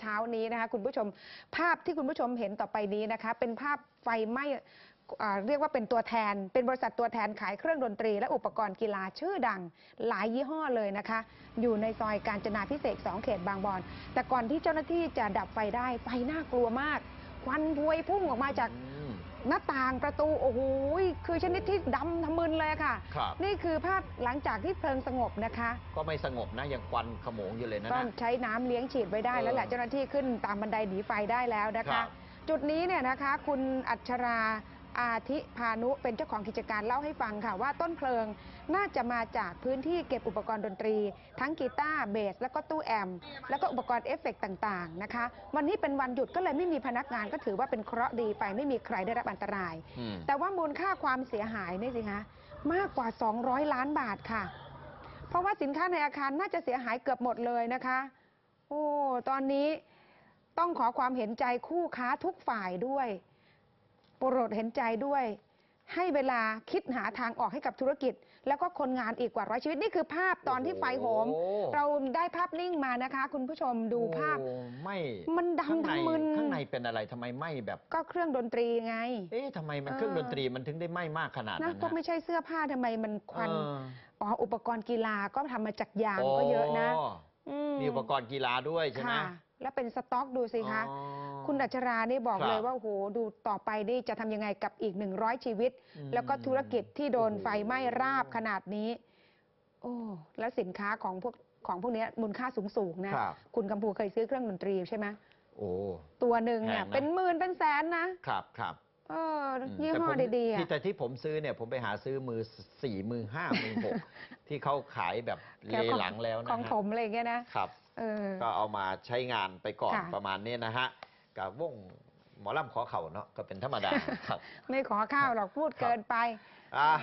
เช้านี้นะคะคุณผู้ชมภาพที่คุณผู้ชมเห็นต่อไปนี้นะคะเป็นภาพไฟไหม้เรียกว่าเป็นตัวแทนเป็นบริษัทตัวแทนขายเครื่องดนตรีและอุปกรณ์กีฬาชื่อดังหลายยี่ห้อเลยนะคะอยู่ในซอยกาญจนาภิเษก2 เขตบางบอนแต่ก่อนที่เจ้าหน้าที่จะดับไฟได้ไฟน่ากลัวมากควันพวยพุ่งออกมาจากหน้าต่างประตูโอ้โหคือชนิดที่ดำทะมึนเลยค่ะนี่คือภาพหลังจากที่เพลิงสงบนะคะก็ไม่สงบนะยังควันขโมงอยู่เลยนะต้องใช้น้ำเลี้ยงฉีดไว้ได้แล้วแหละเจ้าหน้าที่ขึ้นตามบันไดหนีไฟได้แล้วนะคะจุดนี้เนี่ยนะคะคุณอัชราอาทิพานุเป็นเจ้าของกิจการเล่าให้ฟังค่ะว่าต้นเพลิงน่าจะมาจากพื้นที่เก็บอุปกรณ์ดนตรีทั้งกีตาร์เบสแล้วก็ตู้แอมแล้วก็อุปกรณ์เอฟเฟกต์ต่างๆนะคะวันนี้เป็นวันหยุดก็เลยไม่มีพนักงานก็ถือว่าเป็นเคราะห์ดีไปไม่มีใครได้รับอันตรายแต่ว่ามูลค่าความเสียหายนี่สิคะมากกว่า200 ล้านบาทค่ะเพราะว่าสินค้าในอาคารน่าจะเสียหายเกือบหมดเลยนะคะโอ้ตอนนี้ต้องขอความเห็นใจคู่ค้าทุกฝ่ายด้วยโปรดเห็นใจด้วยให้เวลาคิดหาทางออกให้กับธุรกิจแล้วก็คนงานอีกกว่า100 ชีวิตนี่คือภาพตอนที่ไฟโหมเราได้ภาพนิ่งมานะคะคุณผู้ชมดูภาพไม่มันดำทั้งมึนข้างในเป็นอะไรทำไมไหม้แบบก็เครื่องดนตรีไงทำไมมันเครื่องดนตรีมันถึงได้ไหม้มากขนาดนั้นก็ไม่ใช่เสื้อผ้าทำไมมันควันอุปกรณ์กีฬาก็ทำมาจากยางก็เยอะนะมีอุปกรณ์กีฬาด้วยใช่ไหมแล้วเป็นสต็อกดูสิคะคุณอัชรานี่บอกเลยว่าโอ้โหดูต่อไปนี่จะทำยังไงกับอีก100 ชีวิตแล้วก็ธุรกิจที่โดนไฟไหม้ราบขนาดนี้โอ้แล้วสินค้าของพวกนี้มูลค่าสูงนะคุณกำพูเคยซื้อเครื่องดนตรีใช่ไหมโอ้ตัวหนึ่งเนี่ยเป็นหมื่นเป็นแสนนะครับยี่ห้อดีๆแต่ที่ผมซื้อเนี่ยผมไปหาซื้อมือ 4 มือ 5 มือ 6ที่เขาขายแบบเลหลังแล้วนะของผมอะไรอย่างเงี้ยนะครับก็เอามาใช้งานไปก่อนประมาณนี้นะฮะกับวงหมอลำขอเข่าเนาะก็เป็นธรรมดาครับไม่ขอข้าวหรอกพูดเกินไป